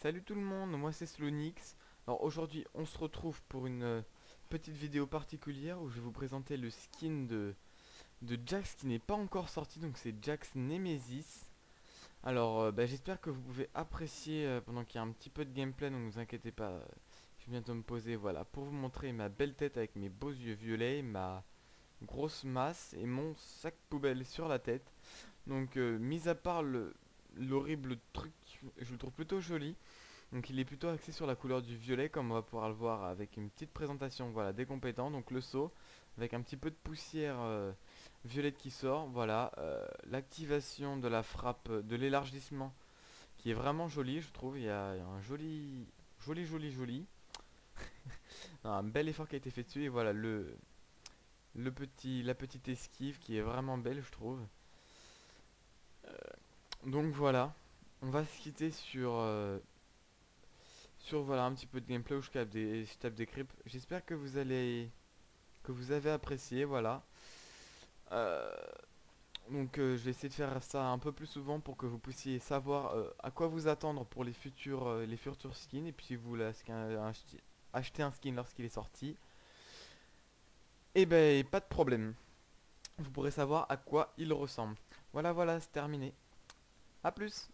Salut tout le monde, moi c'est Slonix. Alors aujourd'hui on se retrouve pour une petite vidéo particulière où je vais vous présenter le skin de Jax qui n'est pas encore sorti, donc c'est Jax Nemesis. Alors j'espère que vous pouvez apprécier pendant qu'il y a un petit peu de gameplay, donc ne vous inquiétez pas, je vais bientôt me poser voilà, pour vous montrer ma belle tête avec mes beaux yeux violets, ma grosse masse et mon sac poubelle sur la tête. Donc mis à part l'horrible truc, je le trouve plutôt joli. Donc il est plutôt axé sur la couleur du violet comme on va pouvoir le voir avec une petite présentation voilà, des compétents. Donc le saut avec un petit peu de poussière violette qui sort. Voilà, l'activation de la frappe de l'élargissement qui est vraiment jolie je trouve. Il y a un joli. Un bel effort qui a été fait dessus et voilà la petite esquive qui est vraiment belle je trouve. Donc voilà, on va se quitter sur voilà un petit peu de gameplay où je tape des creeps. J'espère que vous avez apprécié, voilà. Euh, je vais essayer de faire ça un peu plus souvent pour que vous puissiez savoir à quoi vous attendre pour les futurs skins et puis si vous voulez acheter un skin lorsqu'il est sorti, et ben pas de problème. Vous pourrez savoir à quoi il ressemble. Voilà, c'est terminé. A plus.